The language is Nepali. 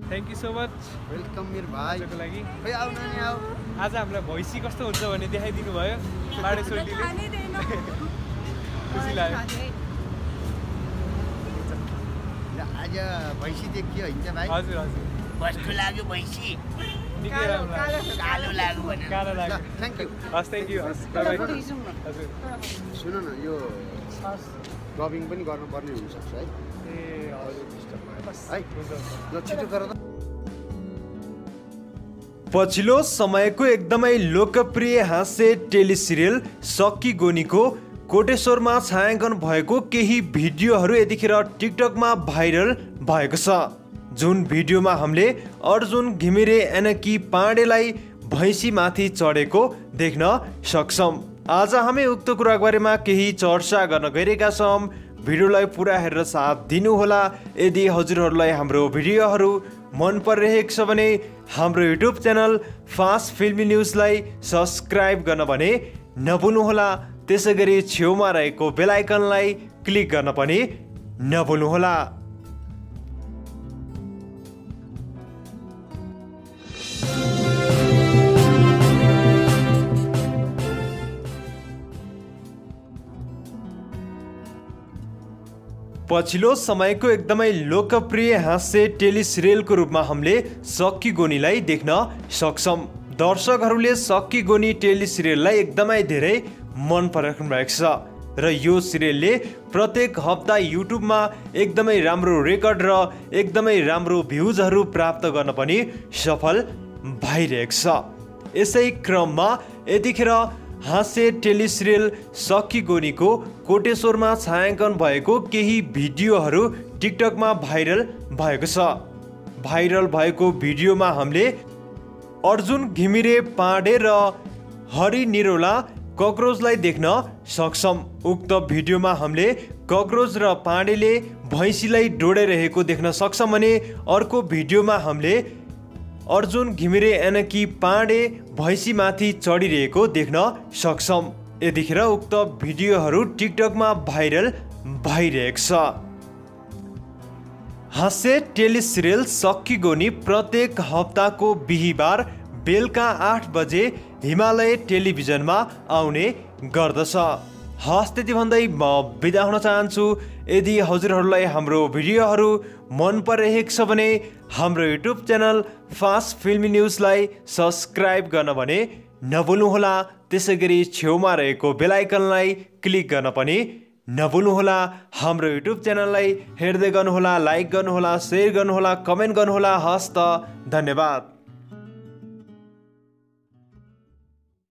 Thank you so much welcome मेरो भाइ को लागि खै आउ नानी आउ आज हामीलाई भैँसी कस्तो हुन्छ भन्ने देखाइदिनु भयो बाडेश्वरीले खुसी लाग्यो आज भैँसी देखियो हिँड्छ भाइ हजुर हजुर कस्तो लाग्यो भैँसी निकै राम्रो कालो लाग्यो भनेर कालो लाग्यो थ्याङ्क यू हस् थ्याङ्क यू हजुर सुन न यो डबिङ पनि गर्नुपर्ने हुनसक्छ है ए हजुर है ल छिटो गर त पछिल्लो समयको एकदमै लोकप्रिय हास्य टेलिसिरियल सक्की गोनीको कोटेश्वरमा छायाङ्कन भएको केही भिडियोहरू यतिखेर टिकटकमा भाइरल भएको छ। जुन भिडियोमा हामीले अर्जुन घिमिरे एनकी पाण्डेलाई भैँसीमाथि चढेको देख्न सक्छौँ। आज हामी उक्त कुराको बारेमा केही चर्चा गर्न गइरहेका छौँ। भिडियोलाई पुरा हेरेर साथ दिनुहोला। यदि हजुरहरूलाई हाम्रो भिडियोहरू मन परिरहेको छ भने हाम्रो युट्युब च्यानल फास्ट फिल्मी न्युजलाई सब्सक्राइब गर्न भने नभुल्नुहोला। त्यसै गरी छेउमा रहेको बेल आइकनलाई क्लिक गर्न पनि नभुल्नुहोला। पछिल्लो समयको एकदमै लोकप्रिय हास्य टेलिसिरियलको रूपमा हामीले सक्की गोनीलाई देख्न सक्छौँ। दर्शकहरूले सक्की गोनी टेलिसिरियललाई एकदमै धेरै मन पराइराख्नु भएको छ र यो सिरियलले प्रत्येक हप्ता युट्युबमा एकदमै राम्रो रेकर्ड र एकदमै राम्रो भ्युजहरू प्राप्त गर्न पनि सफल भइरहेको छ। यसै क्रममा यतिखेर हास्य टेलिसिरियल सक्की गोनीको कोटेश्वरमा छायाङ्कन भएको केही भिडियोहरू टिकटकमा भाइरल भएको छ। भाइरल भएको भिडियोमा हामीले अर्जुन घिमिरे पाण्डे र हरि निरोला कक्रोचलाई देख्न सक्छौँ। उक्त भिडियोमा हामीले कक्रोच र पाण्डेले भैँसीलाई डोडाइरहेको देख्न सक्छौँ भने अर्को भिडियोमा हामीले अर्जुन घिमिरे एनकी पाण्डे भैँसीमाथि चढिरहेको देख्न सक्छौँ। यतिखेर उक्त भिडियोहरू टिकटकमा भाइरल भइरहेको छ। हास्य टेलिसिरियल सक्की गोनी प्रत्येक हप्ताको बिहिबार बेलुका 8 बजे हिमालय टेलिभिजनमा आउने गर्दछ। हस् त्यति भन्दै म बिदा हुन चाहन्छु। यदि हजुरहरूलाई हाम्रो भिडियोहरू मन परिरहेको छ भने हाम्रो युट्युब च्यानल फास्ट फिल्मी न्युजलाई सब्सक्राइब गर्न भने नभुल्नुहोला। त्यसै गरी छेउमा रहेको बेल आइकनलाई क्लिक गर्न पनि नभुल्नुहोला। हाम्रो युट्युब च्यानललाई हेर्दै गर्नुहोला, लाइक गर्नुहोला, सेयर गर्नुहोला, कमेन्ट गर्नुहोला। हस् त धन्यवाद।